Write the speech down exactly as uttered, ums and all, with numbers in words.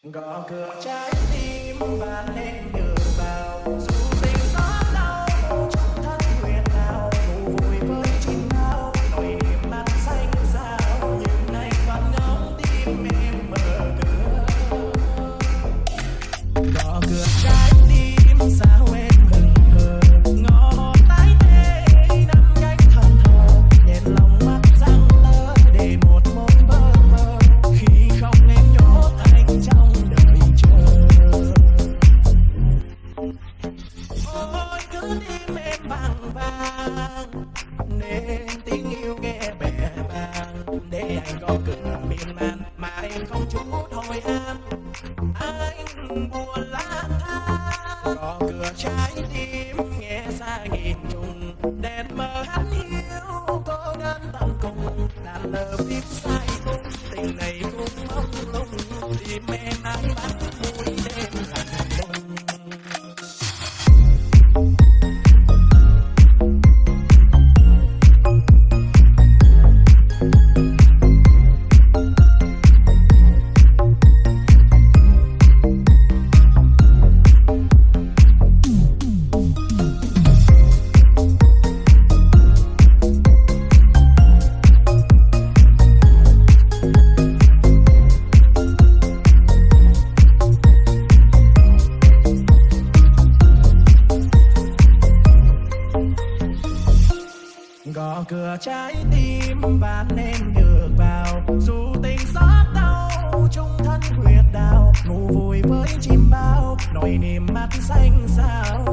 Gõ cửa trái tim và lên đường vào, dù tình gió đau trong thân nguyện nào, ngủ vui với chim bao nỗi niềm mắt xanh sao, nhưng nay vẫn ngóng tim em mở cửa. Gõ cửa trái tim sao em hững hờ, ngõ tái tê nắm cánh thần thờ, nhện lòng mắt răng lơ để một môn bơ vơ khi không em nhốt anh trong đời chờ. Ôi cứ tim em vàng vàng nên tình yêu nghe bẻ bàng, để anh gõ cửa miên man mà em không chút hồi an. Anh buồn lang thang gõ cửa trái tim nghe xa nghìn trùng, đèn mờ hắt hiu cô đơn tận cùng, đàn lờ phím sai tung tình này cũng mong lung, tìm em ai bắt mũi đêm lạnh lùng. Gõ cửa trái tim và nên được vào, dù tình xót đau chung thân huyệt đào, ngủ vui với chim bao nỗi niềm mắt xanh sao.